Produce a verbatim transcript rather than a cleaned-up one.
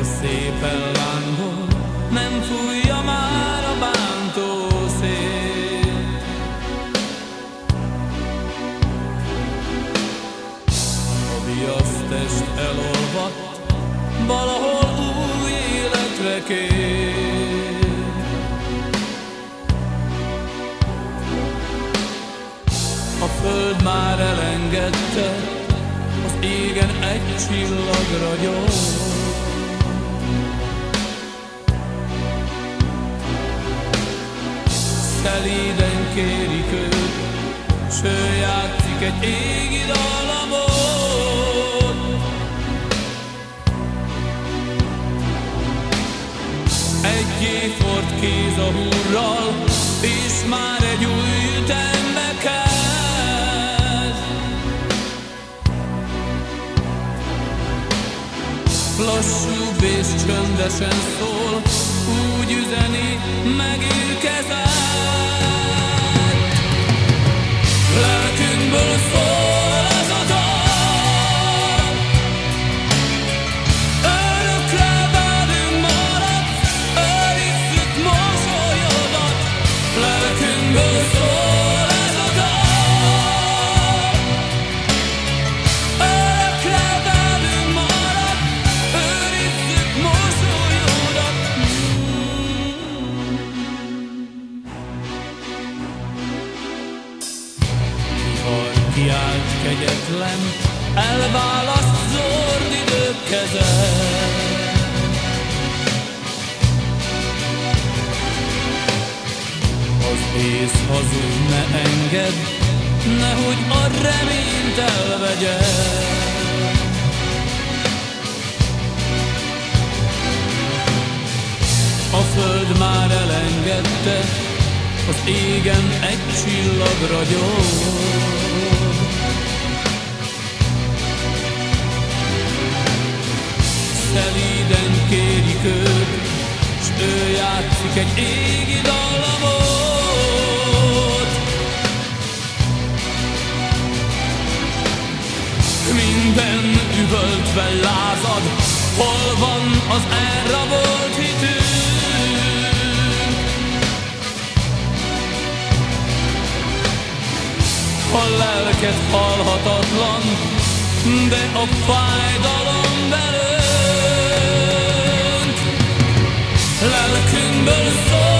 szépen lángol, nem fújja már a bántó szél. A viasztest elolvadt, valahol új életre kér. A föld már elengedte, az égen egy csillag ragyog. Szelíden kérik őt, s ő játszik egy égi dallamot. Egy éjfort kéz a hurral, és már egy új ütembe kezd. Lassúbb és csöndesen szól, úgy üzeni, megérkezett. Lelkünkből szól ez a dal, örökre velünk maradsz, őrizzük mosolyodat. Lelkünkből szól ez a dal, örökre velünk maradsz, őrizzük mosolyodat. Kiállt kegyetlen, elválaszt zord idők keze. Az ész hazug ne engedd, nehogy a reményt elvegye. A föld már elengedte, az égen egy csillag ragyog. Szelíden kérik őt, s ő játszik egy égi dallamot. Minden üvöltve lázad, hol van az elrabolt hitünk? A lelked halhatatlan, de a fájdalom belőtt. Lelkünkből szól